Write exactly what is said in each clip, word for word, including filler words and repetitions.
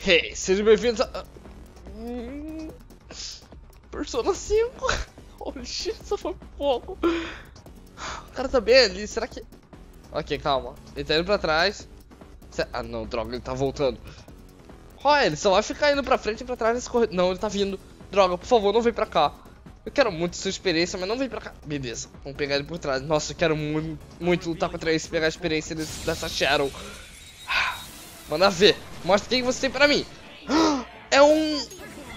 Hey, sejam bem-vindos a... Hum... Persona cinco. Holy shit, só foi pouco. O cara tá bem ali, será que... Ok, calma. Ele tá indo pra trás. Ah não, droga, ele tá voltando. Ó, ele só vai ficar indo pra frente e pra trás nesse corredor. Não, ele tá vindo. Droga, por favor, não vem pra cá. Eu quero muito sua experiência, mas não vem pra cá. Beleza, vamos pegar ele por trás. Nossa, eu quero muito, muito lutar contra ele e pegar a experiência desse, dessa Shadow. Manda ver. Mostra o que você tem pra mim. É um...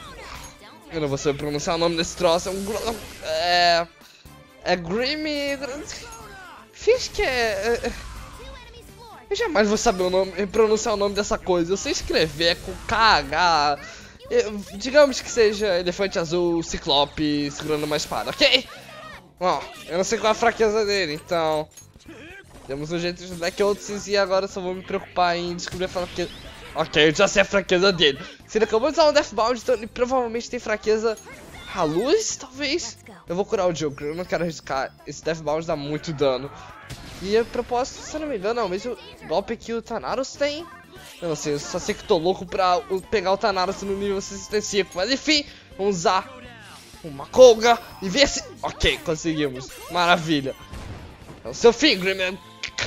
Eu não vou saber pronunciar o nome desse troço. É um... É... É Grimmy... Fiz que é... é... Eu jamais vou saber o nome, pronunciar o nome dessa coisa. Eu sei escrever com K H. Eu, digamos que seja elefante azul, ciclope, segurando uma espada, ok? Bom, eu não sei qual é a fraqueza dele, então... Temos um jeito de Black Oates e agora eu só vou me preocupar em descobrir a fraqueza... Ok, eu já sei a fraqueza dele. Se ele acabou de usar um Deathbound, então ele provavelmente tem fraqueza... A luz, talvez? Eu vou curar o Joker, eu não quero arriscar. Esse Deathbound dá muito dano. E a propósito, se eu não me engano, é o mesmo golpe que o Thanatos tem. Eu não sei, eu só sei que tô louco pra pegar o Thanatos no nível sessenta e cinco. Mas enfim, vamos usar uma Koga e ver se... Ok, conseguimos. Maravilha. É o seu fim, Grimmy.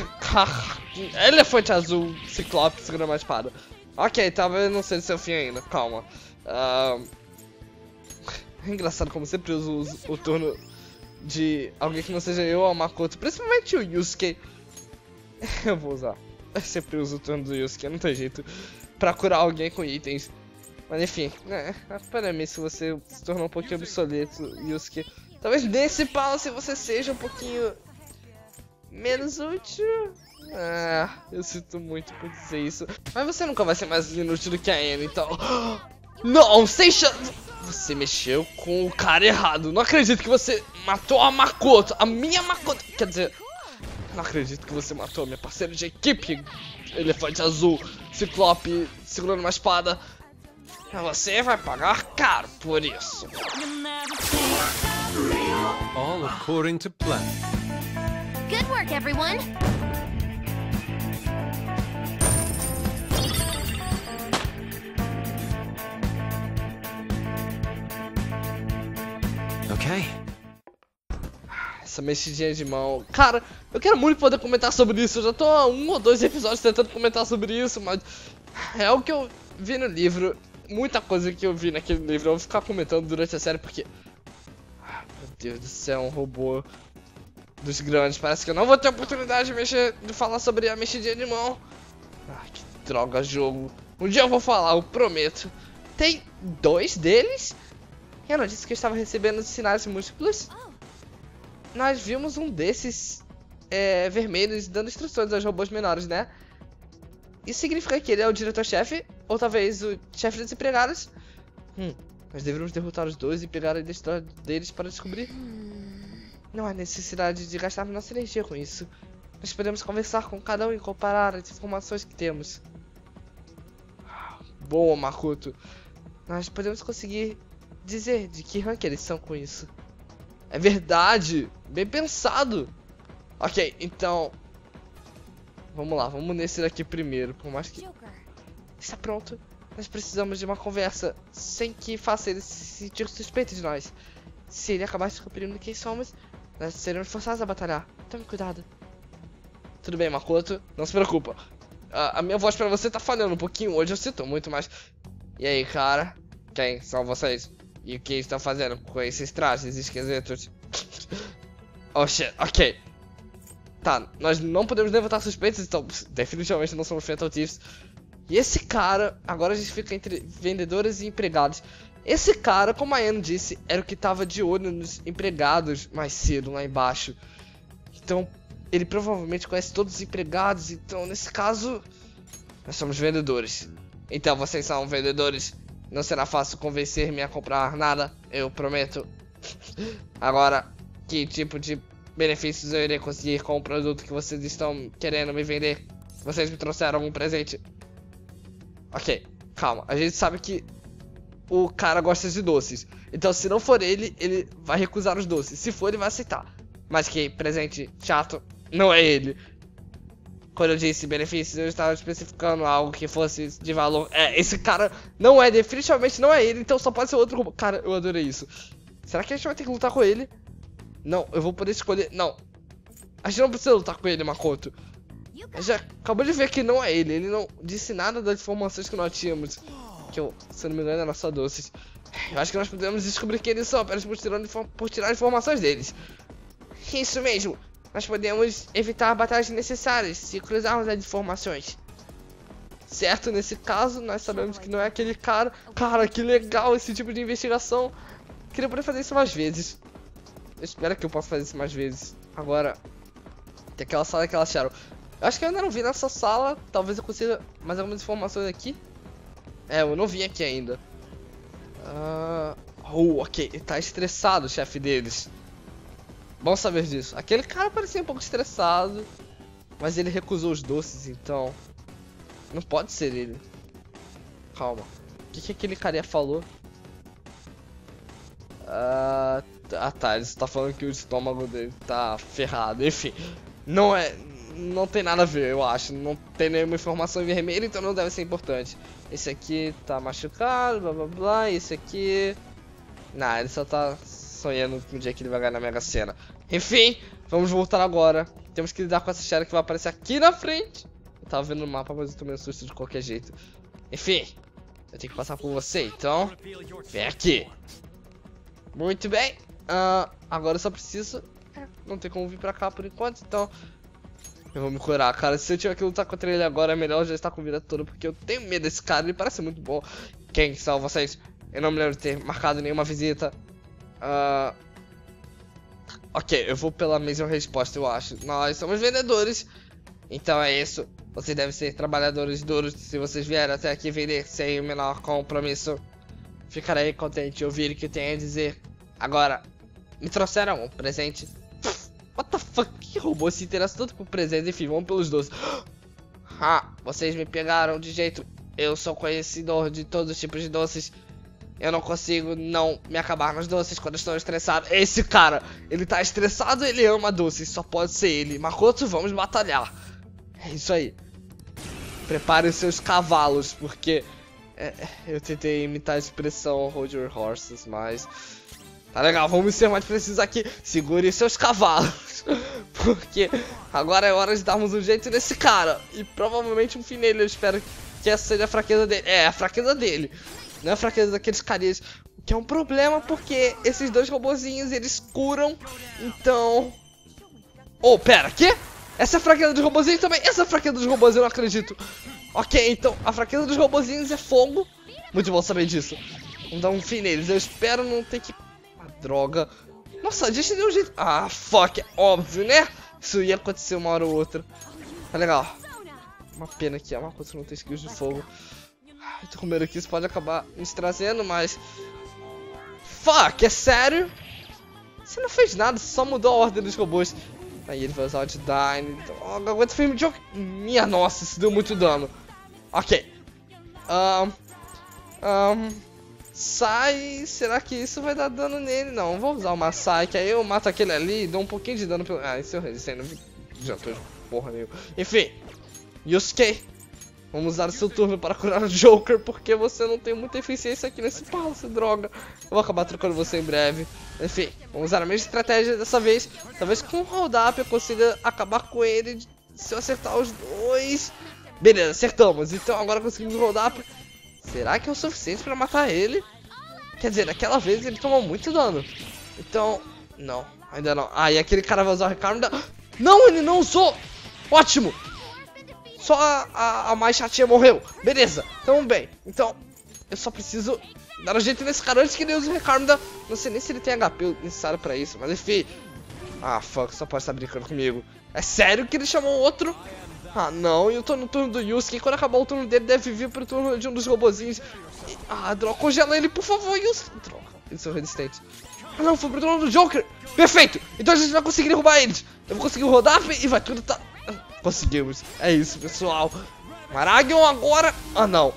Elefante azul, ciclope, segura uma espada. Ok, talvez não seja o seu fim ainda, calma. Uh... É engraçado como sempre uso, uso o turno de alguém que não seja eu ou a Makoto, principalmente o Yusuke. Eu vou usar. Eu sempre uso o turno do Yusuke, não tem jeito, pra curar alguém com itens. Mas enfim, né, para mim, se você se tornar um pouquinho obsoleto, Yusuke, talvez nesse palace você seja um pouquinho menos útil. Ah, eu sinto muito por dizer isso. Mas você nunca vai ser mais inútil do que a Anne, então... Não, sem chance... Você mexeu com o cara errado. Não acredito que você matou a Makoto. A minha Makoto. Quer dizer, não acredito que você matou a minha parceira de equipe. Elefante azul, ciclope, segurando uma espada. Você vai pagar caro por isso. All according to plan. Good work, everyone. Okay. Essa mexidinha de mão. Cara, eu quero muito poder comentar sobre isso. Eu já tô há um ou dois episódios tentando comentar sobre isso, mas é algo que eu vi no livro. Muita coisa que eu vi naquele livro eu vou ficar comentando durante a série porque... Meu Deus do céu, um robô dos grandes. Parece que eu não vou ter oportunidade de mexer, de falar sobre a mexidinha de mão. Ah, que droga, jogo. Um dia eu vou falar, eu prometo. Tem dois deles? Eu não disse que eu estava recebendo sinais múltiplos. Nós vimos um desses é, vermelhos dando instruções aos robôs menores, né? Isso significa que ele é o diretor-chefe? Ou talvez o chefe dos empregados? Hum, nós deveríamos derrotar os dois e pegar a identidade deles para descobrir. Não há necessidade de gastar nossa energia com isso. Nós podemos conversar com cada um e comparar as informações que temos. Boa, Makoto. Nós podemos conseguir dizer de que rank eles são com isso. É verdade, bem pensado. Ok, então vamos lá, vamos nesse daqui primeiro. Por mais que está pronto, nós precisamos de uma conversa sem que faça ele se sentir suspeito de nós. Se ele acabar descobrindo quem somos, nós seremos forçados a batalhar. Tome cuidado. Tudo bem, Makoto, não se preocupa. A, a minha voz pra você tá falhando um pouquinho hoje, eu sinto muito, mas... E aí, cara? Quem são vocês? E o que estão fazendo com esses trajes esquisitos? Oh shit, ok. Tá, nós não podemos levantar suspeitos, então definitivamente não somos Fatal Thieves. E esse cara, agora a gente fica entre vendedores e empregados. Esse cara, como a Anne disse, era o que tava de olho nos empregados mais cedo lá embaixo. Então, ele provavelmente conhece todos os empregados, então nesse caso, nós somos vendedores. Então vocês são vendedores. Não será fácil convencer-me a comprar nada, eu prometo. Agora, que tipo de benefícios eu irei conseguir com o produto que vocês estão querendo me vender? Vocês me trouxeram um presente. Ok, calma. A gente sabe que o cara gosta de doces. Então se não for ele, ele vai recusar os doces. Se for, ele vai aceitar. Mas que presente chato, não é ele. Quando eu disse benefícios, eu estava especificando algo que fosse de valor. É, esse cara não é, definitivamente não é ele, então só pode ser outro robô. Cara, eu adorei isso. Será que a gente vai ter que lutar com ele? Não, eu vou poder escolher. Não. A gente não precisa lutar com ele, Makoto. A gente já acabou de ver que não é ele. Ele não disse nada das informações que nós tínhamos. Que eu, se não me engano, era só doces. Eu acho que nós podemos descobrir quem eles são apenas por tirar, por tirar informações deles. Isso mesmo. Nós podemos evitar batalhas desnecessárias se cruzarmos as informações. Certo, nesse caso, nós sabemos que não é aquele cara. Cara, que legal esse tipo de investigação. Queria poder fazer isso mais vezes. Eu espero que eu possa fazer isso mais vezes. Agora, tem aquela sala que elas acharam. Eu acho que eu ainda não vi nessa sala. Talvez eu consiga mais algumas informações aqui. É, eu não vi aqui ainda. Uh... Oh, ok. Ele tá estressado, o chefe deles. Bom saber disso. Aquele cara parecia um pouco estressado, mas ele recusou os doces, então não pode ser ele. Calma. O que, que aquele carinha falou? Uh, ah tá, ele está falando que o estômago dele tá ferrado. Enfim, não é, não tem nada a ver, eu acho. Não tem nenhuma informação vermelha, então não deve ser importante. Esse aqui tá machucado, blá blá blá. Esse aqui, não, ele só tá sonhando com o dia que ele vai ganhar na Mega Sena. Enfim, vamos voltar agora. Temos que lidar com essa Sherry que vai aparecer aqui na frente. Eu tava vendo no mapa, mas eu tomei um susto de qualquer jeito. Enfim, eu tenho que passar por você, então vem aqui. Muito bem. uh, Agora eu só preciso é, não tem como vir pra cá por enquanto, então eu vou me curar, cara. Se eu tiver que lutar contra ele agora, é melhor já estar com vida toda, porque eu tenho medo desse cara, ele parece muito bom. Quem são vocês? Eu não me lembro de ter marcado nenhuma visita. Uh, ok, eu vou pela mesma resposta, eu acho. Nós somos vendedores, então é isso. Vocês devem ser trabalhadores duros. Se vocês vieram até aqui vender sem o menor compromisso, ficarei contente de ouvir o que tem a dizer. Agora, me trouxeram um presente. What the fuck? Que robô se interessa tanto por presente? Enfim, vamos pelos doces. Ah, vocês me pegaram de jeito. Eu sou conhecedor de todos os tipos de doces. Eu não consigo não me acabar nos doces quando estou estressado. Esse cara, ele tá estressado, ele ama doces. Só pode ser ele. Makoto, vamos batalhar. É isso aí. Prepare os seus cavalos, porque é, eu tentei imitar a expressão hold your horses, mas tá legal, vamos ser mais precisos aqui. Segure seus cavalos, porque agora é hora de darmos um jeito nesse cara. E provavelmente um fim nele, eu espero que essa seja a fraqueza dele. É, a fraqueza dele. Não é a fraqueza daqueles carinhas. Que é um problema, porque esses dois robozinhos, eles curam. Então... Oh, pera, quê? Essa é a fraqueza dos robozinhos também. Essa é a fraqueza dos robozinhos, eu não acredito. Ok, então a fraqueza dos robozinhos é fogo. Muito bom saber disso. Vamos dar um fim neles. Eu espero não ter que... Ah, droga. Nossa, a gente deu um jeito... Ah, fuck. É óbvio, né? Isso ia acontecer uma hora ou outra. Tá legal. Uma pena que a Makoto não tem skills de fogo. Eu tô com medo que isso pode acabar nos trazendo, mas... Fuck, é sério? Você não fez nada, você só mudou a ordem dos robôs. Aí ele vai usar o Outdine. Oh, aguenta firme de jogo. Minha nossa, isso deu muito dano. Ok. Um, um, Sai. Será que isso vai dar dano nele? Não, vou usar uma Sai, que aí eu mato aquele ali e dou um pouquinho de dano pelo... Ah, isso eu resistei, não adiantou porra nenhuma. Enfim, Yusuke, vamos usar o seu turno para curar o Joker, porque você não tem muita eficiência aqui nesse palácio, droga. Eu vou acabar trocando você em breve. Enfim, vamos usar a mesma estratégia dessa vez. Talvez com o hold-up eu consiga acabar com ele se eu acertar os dois. Beleza, acertamos. Então agora conseguimos o hold-up. Será que é o suficiente para matar ele? Quer dizer, naquela vez ele tomou muito dano. Então, não, ainda não. Ah, e aquele cara vai usar o Recarm da... Não, ele não usou! Ótimo! Só a, a, a mais chatinha morreu. Beleza, tamo bem. Então, eu só preciso dar um jeito nesse cara antes que ele use o Recarm da... Não sei nem se ele tem H P necessário pra isso, mas enfim. Ah, fuck, só pode estar brincando comigo. É sério que ele chamou outro? Ah, não, eu tô no turno do Yusuke. Quando acabar o turno dele, deve vir pro turno de um dos robozinhos. E... Ah, droga, congela ele, por favor, Yusuke. Droga, eles são resistentes. Ah, não, foi pro turno do Joker. Perfeito, então a gente vai conseguir derrubar eles. Eu vou conseguir rodar e vai tudo tá... Conseguimos, é isso, pessoal. Maragion agora... Ah, não.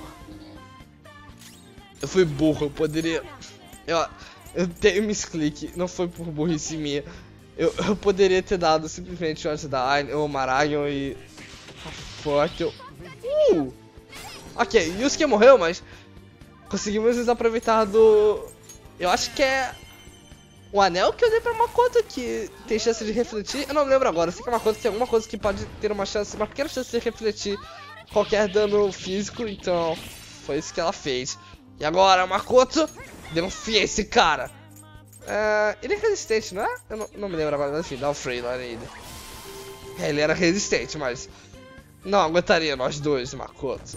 Eu fui burro, eu poderia... Eu, eu tenho misclick, não foi por burrice minha. Eu, eu poderia ter dado simplesmente o Outdine ou o Maragion e... Ah, fuck. Uh! Ok, Yusuke morreu, mas conseguimos nos aproveitar do... Eu acho que é o anel que eu dei pra Makoto que tem chance de refletir. Eu não lembro agora, eu sei que a Makoto tem alguma coisa que pode ter uma chance, uma pequena chance de refletir qualquer dano físico, então foi isso que ela fez. E agora, Makoto, deu um fim a esse cara. Uh, ele é resistente, não é? Eu não, não me lembro agora, mas enfim, dá o Frey lá nele. É, ele era resistente, mas não aguentaria nós dois, Makoto.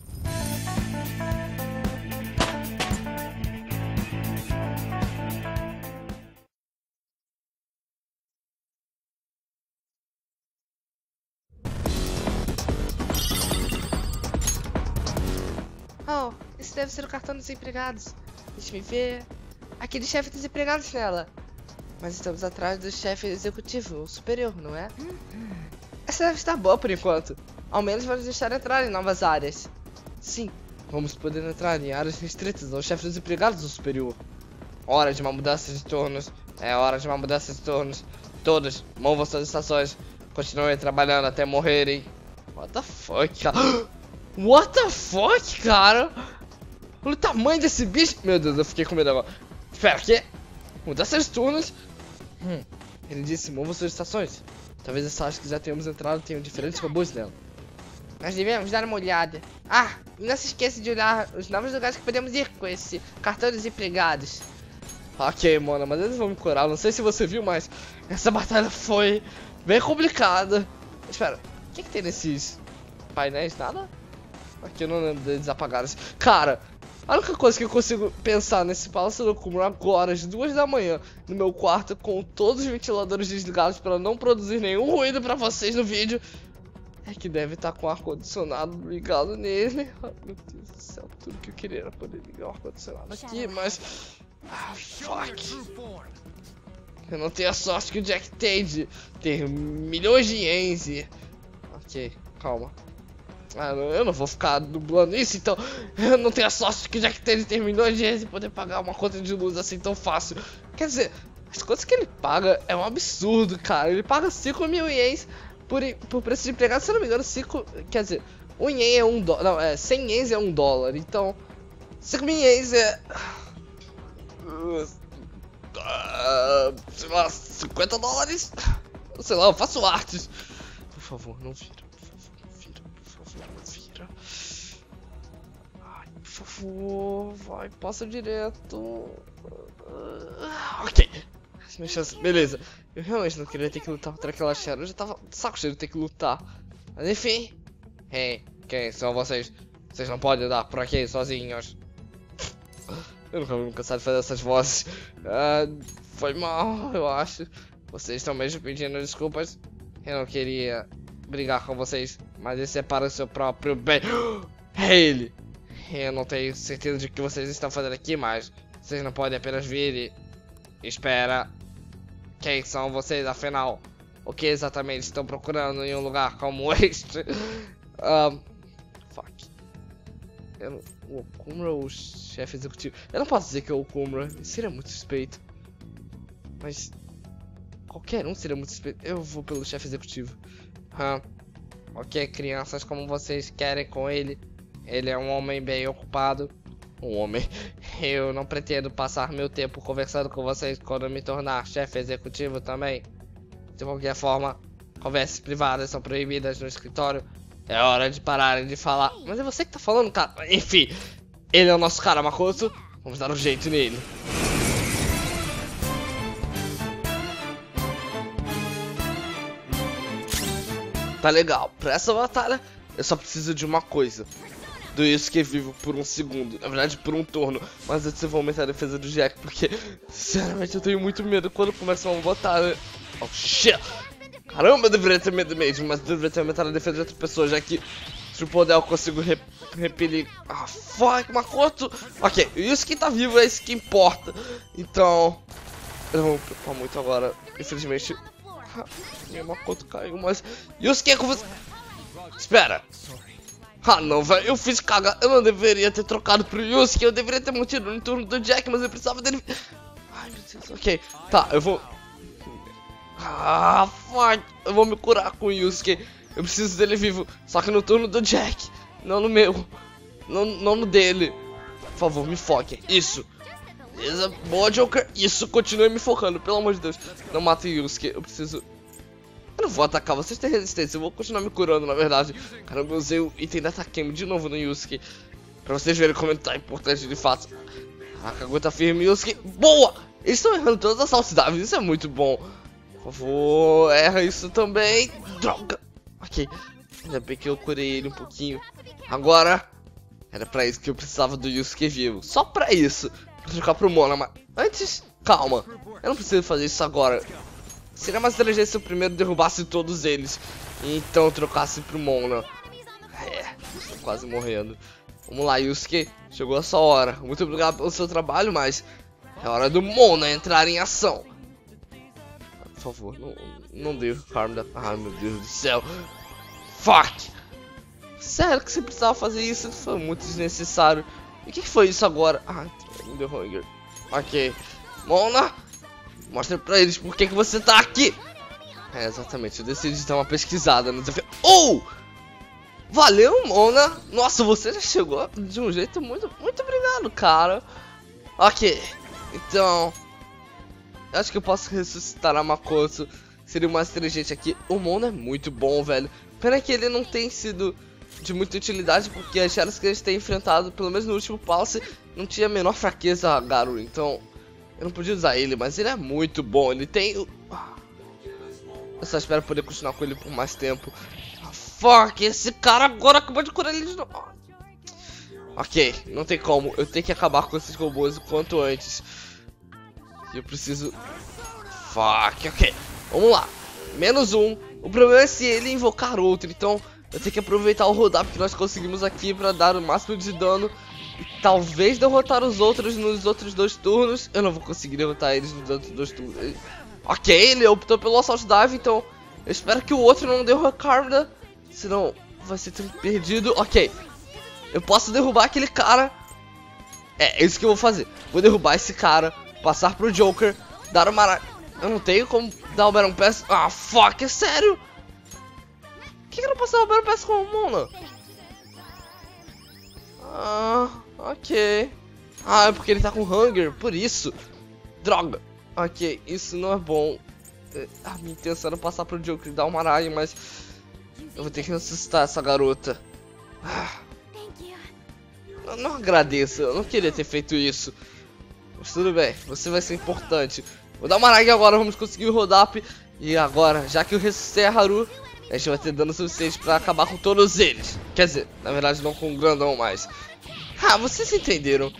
Oh, esse deve ser o cartão dos empregados. Deixa me ver. Aquele chefe dos empregados nela. Mas estamos atrás do chefe executivo, o superior, não é? Essa deve estar boa por enquanto. Ao menos vamos deixar entrar em novas áreas. Sim, vamos poder entrar em áreas restritas ao chefe dos empregados, o superior. Hora de uma mudança de turnos. É hora de uma mudança de turnos. Todos, movam suas estações. Continuem trabalhando até morrerem. What the fuck, cara? What the fuck, cara? Olha o tamanho desse bicho. Meu Deus, eu fiquei com medo agora. Espera, que? Mudança de turnos? Hum, ele disse, mova suas estações. Talvez essa área que já tenhamos entrado tenham diferentes robôs nela. Nós devemos dar uma olhada. Ah, e não se esqueça de olhar os novos lugares que podemos ir com esse cartão dos empregados. Ok, mano, mas eles vão me curar. Não sei se você viu, mas essa batalha foi bem complicada. Espera, o que, que tem nesses painéis? Nada? Aqui eu não lembro deles apagados. Cara, a única coisa que eu consigo pensar nesse Palácio do Kumura agora, às duas da manhã, no meu quarto, com todos os ventiladores desligados para não produzir nenhum ruído pra vocês no vídeo, é que deve estar com o ar-condicionado ligado nele. Ai, meu Deus do céu, tudo que eu queria era poder ligar o ar-condicionado aqui, mas... Ah, fuck. Eu não tenho a sorte que o Jack tem de ter milhões de ienes e... Ok, calma. Ah, não, eu não vou ficar dublando isso, então eu não tenho a sorte que o Jack tem de ter milhões de ienes e poder pagar uma conta de luz assim tão fácil. Quer dizer, as contas que ele paga é um absurdo, cara. Ele paga cinco mil ienes por, por preço de empregado, se eu não me engano, cinco... Quer dizer, um ien é um dólar, não, é, cem ienes é um dólar, então cinco mil ienes é... Uh, sei lá, cinquenta dólares? Sei lá, eu faço artes. Por favor, não vira. Por favor, vai, passa direto. Uh, ok. Minha chance, beleza. Eu realmente não queria ter que lutar contra aquela Shadow. Eu já tava de saco cheio de ter que lutar. Mas enfim. Hey, quem são vocês? Vocês não podem andar por aqui sozinhos. Eu nunca vou me cansar de fazer essas vozes. Uh, foi mal, eu acho. Vocês estão mesmo pedindo desculpas. Eu não queria brigar com vocês, mas esse é para o seu próprio bem. É ele. Eu não tenho certeza de que vocês estão fazendo aqui, mas vocês não podem apenas vir e... Espera. Quem são vocês, afinal? O que exatamente estão procurando em um lugar como este? um, fuck. Eu não... O Okumura ou o chefe executivo? Eu não posso dizer que é o Okumura. Seria muito suspeito. Mas... Qualquer um seria muito suspeito. Eu vou pelo chefe executivo. Hum. Ok, crianças como vocês querem com ele. Ele é um homem bem ocupado. Um homem. Eu não pretendo passar meu tempo conversando com vocês quando me tornar chefe executivo também. De qualquer forma, conversas privadas são proibidas no escritório. É hora de pararem de falar. Mas é você que tá falando, cara. Enfim, ele é o nosso cara, Makoto. Vamos dar um jeito nele. Tá legal, pra essa batalha eu só preciso de uma coisa. Do Yusuke vivo por um segundo, na verdade por um turno. Mas antes eu vou aumentar a defesa do Jack, porque sinceramente eu tenho muito medo quando começam a batalha. Oh shit! Caramba, eu deveria ter medo mesmo, mas eu deveria ter aumentado a defesa de outra pessoa, já que se o poder eu consigo rep repelir. Ah, fuck, Makoto! Ok, o Yusuke tá vivo, é isso que importa. Então, eu não vou me preocupar muito agora, infelizmente. Minha Makoto caiu, mas... Yusuke, com você... Espera! Ah não, velho, eu fiz cagar. Eu não deveria ter trocado pro Yusuke. Eu deveria ter mantido no turno do Jack, mas eu precisava dele. Ai meu Deus, ok. Tá, eu vou... Ah, fuck. Eu vou me curar com o Yusuke. Eu preciso dele vivo. Só que no turno do Jack. Não no meu. Não, não no dele. Por favor, me foque. Isso. Beleza. Boa, Joker. Isso. Continue me focando. Pelo amor de Deus. Não mata o Yusuke. Eu preciso... Eu não vou atacar. Vocês têm resistência. Eu vou continuar me curando, na verdade. Caramba, eu usei o item da Takemi de novo no Yusuke. Pra vocês verem como ele tá importante de fato. Caraca, aguenta firme, Yusuke. Boa! Eles estão errando todas as saltidáveis. Isso é muito bom. Por favor, erra isso também. Droga. Ok. Ainda bem que eu curei ele um pouquinho. Agora, era pra isso que eu precisava do Yusuke vivo. Só pra isso. Pra trocar pro Mona, mas antes, calma. Eu não preciso fazer isso agora. Seria mais inteligente se eu primeiro derrubasse todos eles. E então trocasse pro Mona. É, estou quase morrendo. Vamos lá, Yusuke. Chegou a sua hora. Muito obrigado pelo seu trabalho, mas é hora do Mona entrar em ação. Por favor, não, não dê o Harm da... Ai, meu Deus do céu. Fuck! Sério que você precisava fazer isso? Isso foi muito desnecessário. E o que, que foi isso agora? Ah, me deu hunger. Ok. Mona, mostra pra eles por que, que você tá aqui. É, exatamente. Eu decidi dar uma pesquisada no desafio. Oh! Valeu, Mona. Nossa, você já chegou de um jeito muito... Muito obrigado, cara. Ok. Então... Eu acho que eu posso ressuscitar a Makoto. Seria o mais inteligente aqui. O Mona é muito bom, velho. Pena que ele não tem sido de muita utilidade, porque as charas que a gente tem enfrentado, pelo menos no último pause, não tinha a menor fraqueza a Garu. Então, eu não podia usar ele, mas ele é muito bom. Ele tem... Eu só espero poder continuar com ele por mais tempo. Fuck, esse cara agora acabou de curar ele de novo. Ok, não tem como. Eu tenho que acabar com esses robôs o quanto antes. Eu preciso... Fuck, ok. Vamos lá. Menos um. O problema é se ele invocar outro. Então eu tenho que aproveitar o rodap que nós conseguimos aqui pra dar o máximo de dano. E talvez derrotar os outros nos outros dois turnos. Eu não vou conseguir derrotar eles nos outros dois turnos. Ok, ele optou pelo Assault Dive. Então eu espero que o outro não dê o Recarda. Senão vai ser tempo perdido. Ok. Eu posso derrubar aquele cara. É, é isso que eu vou fazer. Vou derrubar esse cara. Passar pro Joker, dar uma... Eu não tenho como dar o Battle Pass. Ah, fuck, é sério? Por que eu não posso dar o Battle Pass com o Mona? Ah, ok. Ah, é porque ele tá com Hunger, por isso. Droga. Ok, isso não é bom. A minha intenção era passar pro Joker e dar uma aranha, mas... Eu vou ter que ressuscitar essa garota. Ah. Eu não agradeço, eu não queria ter feito isso. Mas tudo bem, você vai ser importante. Vou dar uma arag agora, vamos conseguir o Rodap. E agora, já que eu ressuscitei a Haru, a gente vai ter dano suficiente pra acabar com todos eles. Quer dizer, na verdade não com o grandão mais. Ah, vocês entenderam.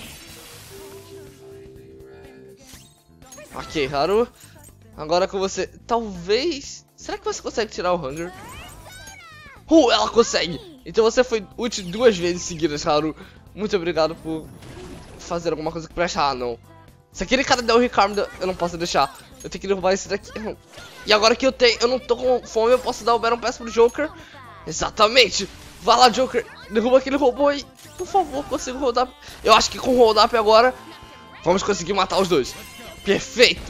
Ok, Haru. Agora com você, talvez... Será que você consegue tirar o Hunger? Uh, ela consegue! Então você foi útil duas vezes seguidas, Haru. Muito obrigado por... fazer alguma coisa que preste. Ah, não. Se aquele cara der o Ricardo, eu não posso deixar. Eu tenho que derrubar esse daqui. E agora que eu tenho, eu não tô com fome, eu posso dar o Battle Pass pro Joker. Exatamente. Vai lá, Joker. Derruba aquele robô aí. Por favor, consigo rodar. Eu acho que com o hold up agora, vamos conseguir matar os dois. Perfeito.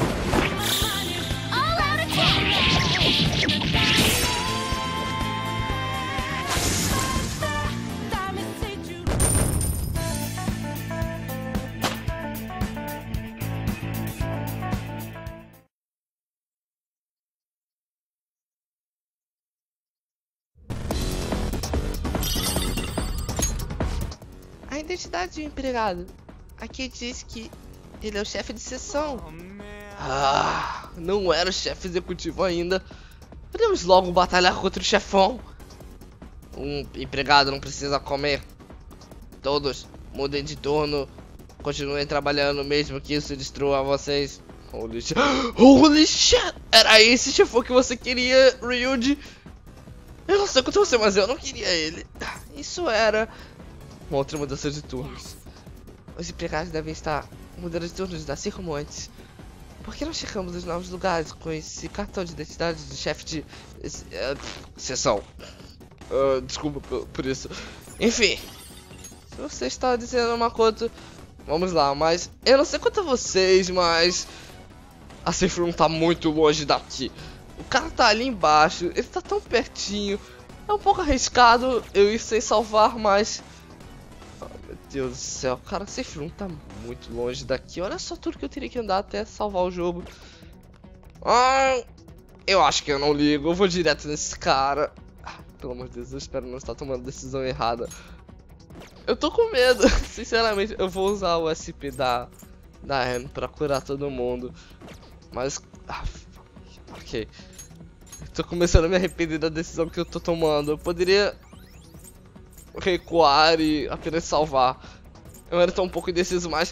A identidade do empregado. Aqui diz que ele é o chefe de seção. Ah, não era o chefe executivo ainda. Podemos logo batalhar contra o chefão. Um empregado não precisa comer. Todos mudem de turno. Continuem trabalhando mesmo que isso destrua vocês. Holy shit. Holy shit! Era esse chefão que você queria, Ryuji? Eu não sei quanto você, mas eu não queria ele. Isso era... uma outra mudança de turnos. Os empregados devem estar mudando de turnos, assim como antes. Por que não chegamos nos novos lugares com esse cartão de identidade de chefe de... Esse, uh, sessão? Uh, desculpa por, por isso. Enfim. Se você está dizendo Makoto, vamos lá, mas... Eu não sei quanto a vocês, mas... A Safe Room tá muito longe daqui. O cara tá ali embaixo, ele tá tão pertinho. É um pouco arriscado eu ir sem salvar, mas... Oh, meu Deus do céu, cara, esse filme tá muito longe daqui. Olha só tudo que eu teria que andar até salvar o jogo. Ah, eu acho que eu não ligo, eu vou direto nesse cara. Ah, pelo amor de Deus, eu espero não estar tomando decisão errada. Eu tô com medo, sinceramente. Eu vou usar o S P da, da Anne pra curar todo mundo. Mas... Ah, ok. Eu tô começando a me arrepender da decisão que eu tô tomando. Eu poderia recuar e apenas salvar. Eu era tão um pouco indeciso, mas...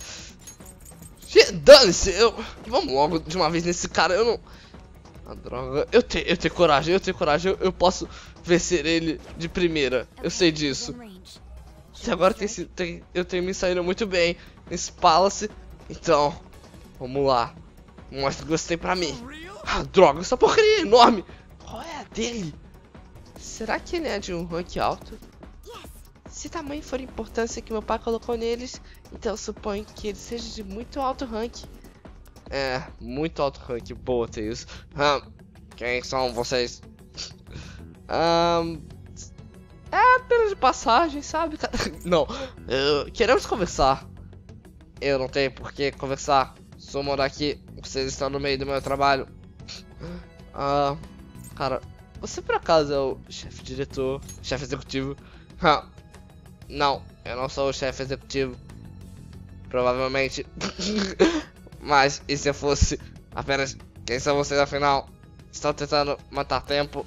Dane-se, eu... Vamos logo de uma vez nesse cara, eu não... Ah, droga. Eu, te... eu tenho coragem, eu tenho coragem. Eu, eu posso vencer ele de primeira. Eu sei disso. Até agora tem, tem, eu tenho me saído muito bem nesse Palace. Então, vamos lá. Mostra o que você tem pra mim. Ah, droga, essa porcaria é enorme. Qual é a dele? Será que ele é de um rank alto? Se tamanho for a importância que meu pai colocou neles, então suponho que ele seja de muito alto rank. É, muito alto rank. Boa, Tails. Ah, quem são vocês? Um, é apenas de passagem, sabe? Não, eu, queremos conversar. Eu não tenho por que conversar. Sou morar aqui. Vocês estão no meio do meu trabalho. Ah, cara, você por acaso é o chefe diretor, chefe executivo? Ah, não, eu não sou o chefe executivo. Provavelmente. Mas e se eu fosse? Apenas, quem são vocês afinal? Estão tentando matar tempo?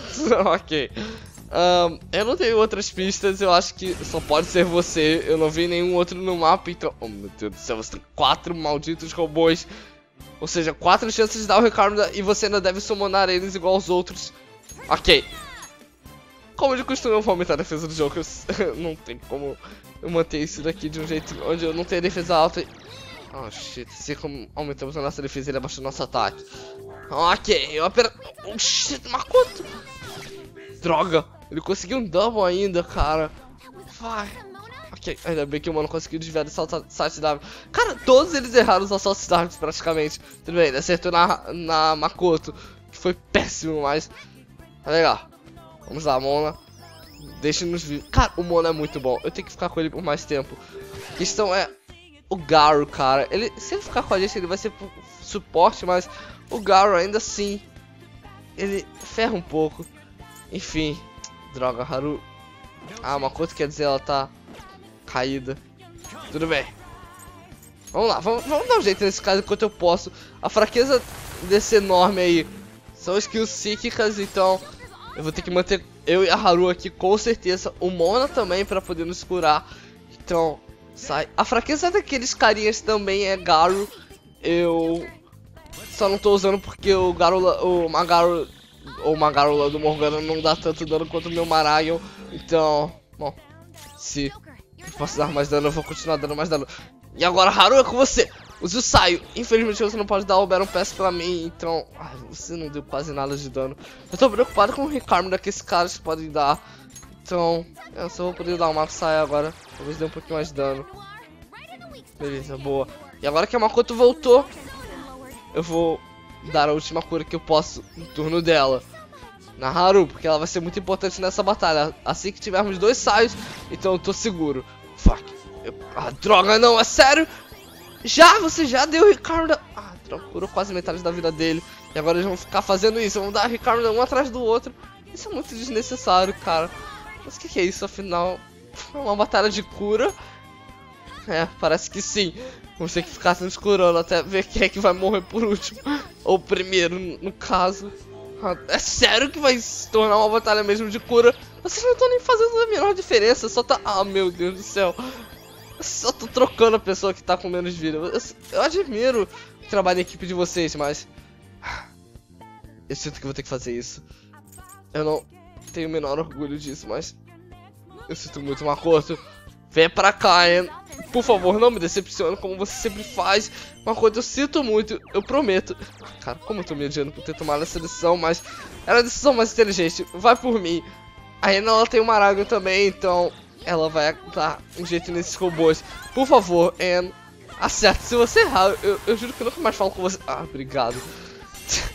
Ok. Um, eu não tenho outras pistas, eu acho que só pode ser você. Eu não vi nenhum outro no mapa, então... Oh meu Deus do céu, você tem quatro malditos robôs. Ou seja, quatro chances de dar o Ricardo e você ainda deve summonar eles igual aos outros. Ok. Como de costume, eu vou aumentar a defesa do jogo. Eu, não tem como eu manter isso daqui de um jeito onde eu não tenho defesa alta. Oh shit, se como aumentamos a nossa defesa, ele abaixa o nosso ataque. Ok, eu apenas... Oh shit, Makoto. Droga, ele conseguiu um double ainda, cara. Vai. Ok, ainda bem que o mano conseguiu desviar do Salt W. Cara, todos eles erraram os assaltos W praticamente. Tudo bem, ele acertou na, na Makoto, que foi péssimo, mas... Tá legal. Vamos lá, Mona. Deixa-nos vir. Cara, o Mona é muito bom. Eu tenho que ficar com ele por mais tempo. A questão é... O Garo, cara. Ele, se ele ficar com a gente, ele vai ser suporte, mas... O Garo, ainda assim... Ele ferra um pouco. Enfim. Droga, Haru. Ah, Makoto quer dizer, ela tá... caída. Tudo bem. Vamos lá, vamos, vamos dar um jeito nesse caso enquanto eu posso. A fraqueza desse enorme aí são skills psíquicas, então eu vou ter que manter eu e a Haru aqui com certeza. O Mona também pra poder nos curar. Então, sai. A fraqueza daqueles carinhas também é Garo. Eu só não tô usando porque o Garo, o Magaru, ou Magaru lá do Morgana não dá tanto dano quanto o meu Maragion. Então, bom, se eu posso dar mais dano, eu vou continuar dando mais dano. E agora, Haru, é com você. Use o Saio. Infelizmente você não pode dar o Baron Pass pra mim, então... Ai, você não deu quase nada de dano. Eu tô preocupado com o Ricardo que esses caras podem dar. Então, eu só vou poder dar uma Saio agora. Talvez dê um pouquinho mais de dano. Beleza, boa. E agora que a Makoto voltou, eu vou dar a última cura que eu posso no turno dela. Na Haru, porque ela vai ser muito importante nessa batalha. Assim que tivermos dois Saios, então eu tô seguro. Fuck. Eu... Ah, droga, não, é sério? Já? Você já deu o Ricardo? Ah, droga, curou quase metade da vida dele. E agora eles vão ficar fazendo isso. Vão dar Ricardo um atrás do outro. Isso é muito desnecessário, cara. Mas o que, que é isso, afinal? É uma batalha de cura? É, parece que sim. Vamos ter que ficar se curando até ver quem é que vai morrer por último. Ou primeiro, no caso. Ah, é sério que vai se tornar uma batalha mesmo de cura? Vocês não estão nem fazendo a menor diferença. Só tá... Ah, meu Deus do céu. Eu só tô trocando a pessoa que tá com menos vida. Eu, eu admiro o trabalho em equipe de vocês, mas... Eu sinto que vou ter que fazer isso. Eu não tenho o menor orgulho disso, mas... Eu sinto muito, Makoto. Vem pra cá, hein? Por favor, não me decepcione como você sempre faz. Makoto, eu sinto muito, eu prometo. Cara, como eu tô me adiando por ter tomado essa decisão, mas... Era a decisão mais inteligente. Vai por mim. A Rena, ela tem uma Maragion também, então... Ela vai dar um jeito nesses robôs. Por favor, Anne, acerte. Se você errar, eu, eu juro que eu nunca mais falo com você. Ah, obrigado.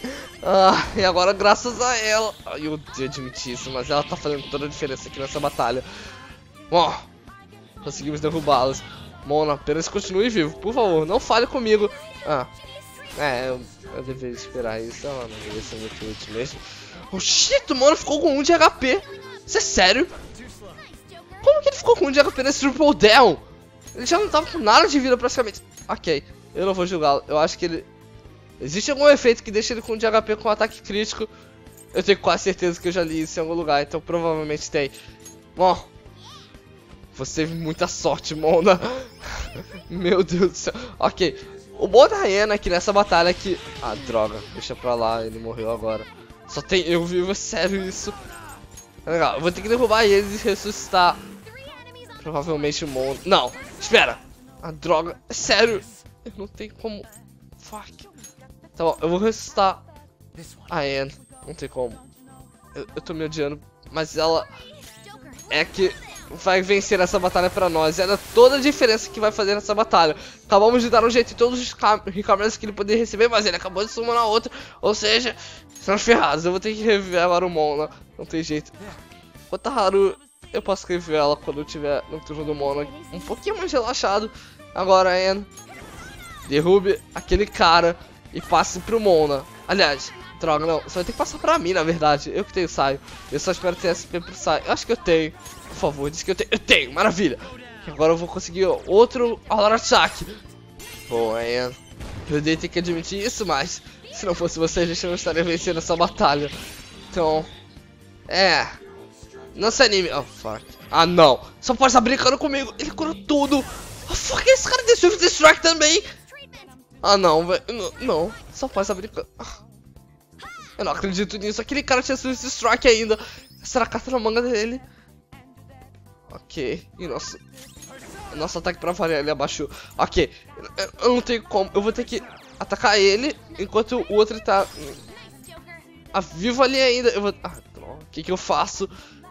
Ah, e agora graças a ela... Ai, eu odeio admitir isso, mas ela tá fazendo toda a diferença aqui nessa batalha. Bom, conseguimos derrubá-los. Mona, apenas continue vivo, por favor, não fale comigo. Ah, é, eu, eu deveria esperar isso. Ela não deveria ser muito útil mesmo. Oh shit, o Mona ficou com um de H P. Isso é sério? Como que ele ficou com um de H P nesse Triple Down? Ele já não tava com nada de vida praticamente. Ok, eu não vou julgá-lo. Eu acho que ele... Existe algum efeito que deixa ele com um de H P com um ataque crítico. Eu tenho quase certeza que eu já li isso em algum lugar, então provavelmente tem. Bom, você teve muita sorte, Mona. Meu Deus do céu. Ok, o bom da Hyena aqui nessa batalha é que... Ah, droga, deixa pra lá, ele morreu agora. Só tem eu vivo, é sério isso. Legal, eu vou ter que derrubar eles e ressuscitar. Provavelmente o Mona... Não, espera. Ah, droga, é sério. Eu não tenho como... Fuck. Tá bom, eu vou ressuscitar a Anne. Não tem como. Eu, eu tô me odiando, mas ela é que vai vencer essa batalha pra nós. Ela é toda a diferença que vai fazer nessa batalha. Acabamos de dar um jeito em todos os recamers que ele poderia receber, mas ele acabou de summonar outra. Ou seja, estamos ferrados. Eu vou ter que reviver agora o Mona. Não tem jeito. Outra Haru, eu posso reviver ela quando eu tiver no turno do Mona um pouquinho mais relaxado. Agora, Anne, derrube aquele cara e passe pro Mona. Aliás, droga, não. Você vai ter que passar pra mim, na verdade. Eu que tenho saio. Eu só espero ter S P pro saio. Eu acho que eu tenho. Por favor, diz que eu tenho. Eu tenho, maravilha. E agora eu vou conseguir outro Aura Attack. Bom, é. Eu dei ter que admitir isso, mas se não fosse você, a gente não estaria vencendo essa batalha. Então. É. Não se anime. Oh, fuck. Ah, não. Só pode estar brincando comigo. Ele curou tudo. Oh, fuck. Esse cara tem Swift Strike também. Ah, não, velho. Não, não. Só pode estar brincando. Eu não acredito nisso. Aquele cara tinha Swift Strike ainda. Será a carta na manga dele? Ok. E nosso... Nosso ataque pra variar, ele abaixou. Ok. Eu, eu não tenho como. Eu vou ter que atacar ele enquanto o outro tá... Ah, vivo ali ainda. Eu vou... Ah, droga. O que que eu faço?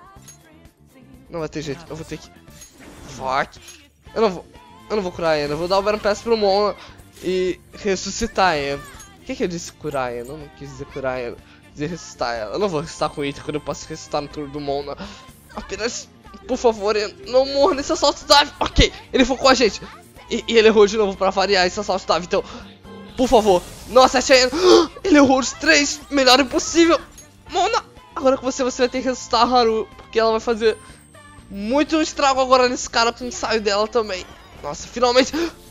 Não vai ter jeito. Eu vou ter que... Fuck. Eu não vou... Eu não vou curar ainda. Eu vou dar o Baron Pass pro Mona e ressuscitar ela. O que que eu disse curar ela? Eu não quis dizer curar ela. Dizer ressuscitar ela. Eu não vou ressuscitar com o item quando eu posso ressuscitar no turno do Mona. Apenas, por favor, não morra nesse assalto dive. Ok, ele focou a gente. E, e ele errou de novo pra variar esse assalto dive. Então, por favor, não acerte a ele. Ele errou os três. Melhor impossível. Mona, agora com você, você vai ter que ressuscitar a Haru. Porque ela vai fazer muito estrago agora nesse cara com o ensaio dela também. Nossa, finalmente.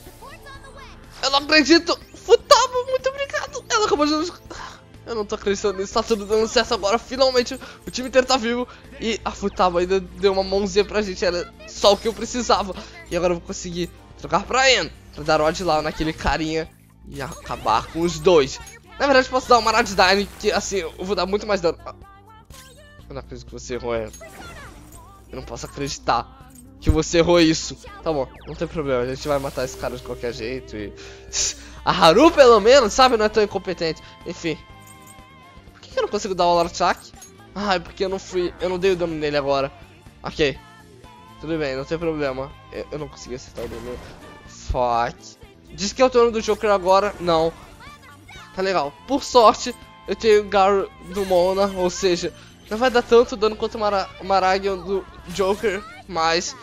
Eu não acredito. Futaba, muito obrigado. Ela acabou de... Eu não tô acreditando nisso, tá tudo dando certo agora. Finalmente o time inteiro tá vivo. E a Futaba ainda deu uma mãozinha pra gente. Era só o que eu precisava. E agora eu vou conseguir trocar pra Anne, pra dar ódio lá naquele carinha e acabar com os dois. Na verdade posso dar uma Raddyne, que assim eu vou dar muito mais dano. Eu não acredito que você errou, Anne. Eu não posso acreditar que você errou isso. Tá bom, não tem problema. A gente vai matar esse cara de qualquer jeito. E... a Haru pelo menos, sabe, não é tão incompetente. Enfim. Por que eu não consigo dar o Aura Attack? Ah, é porque eu não fui... Eu não dei o dano nele agora. Ok. Tudo bem, não tem problema. Eu, eu não consegui acertar o dano. Fuck. Diz que é o turno do Joker agora. Não. Tá legal. Por sorte, eu tenho o Garu do Mona. Ou seja, não vai dar tanto dano quanto o Mara Maragion do Joker. Mas...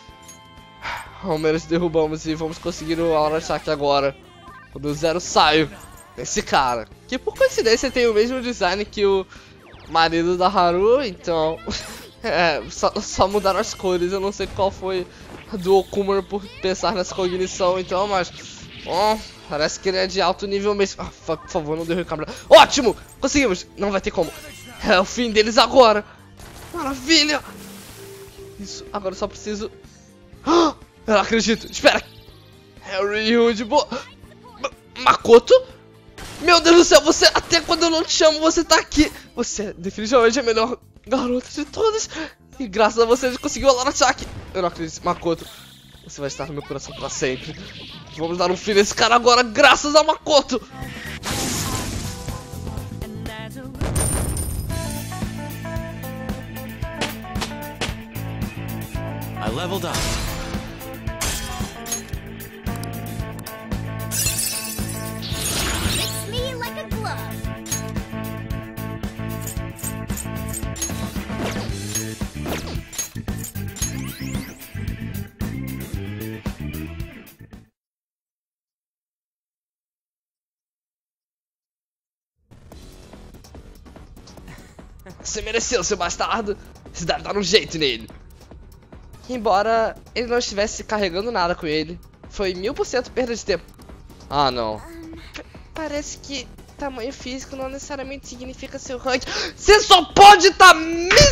ao menos derrubamos e vamos conseguir o Aura Attack agora. Do zero saio nesse cara. Que por coincidência tem o mesmo design que o marido da Haru. Então... é, só, só mudaram as cores. Eu não sei qual foi a do Okumura por pensar nessa cognição. Então, mas... Bom, parece que ele é de alto nível mesmo. Ah, fuck, por favor, não derrube a câmera. Ótimo! Conseguimos! Não vai ter como. É o fim deles agora. Maravilha! Isso, agora eu só preciso... Ah, eu não acredito. Espera. Harry Hood, boa... Makoto? Meu Deus do céu, você, até quando eu não te chamo, você tá aqui. Você definitivamente é a melhor garota de todas. E graças a você a gente conseguiu o Aura Attack. Eu não acredito, Makoto. Você vai estar no meu coração pra sempre. Vamos dar um fim nesse cara agora, graças a Makoto. I leveled up. Fits me like a glove. Você mereceu, seu bastardo. Você deve dar um jeito nele. Embora ele não estivesse carregando nada com ele, foi mil por cento perda de tempo. Ah, não. P parece que tamanho físico não necessariamente significa seu rank. Você só pode estar tá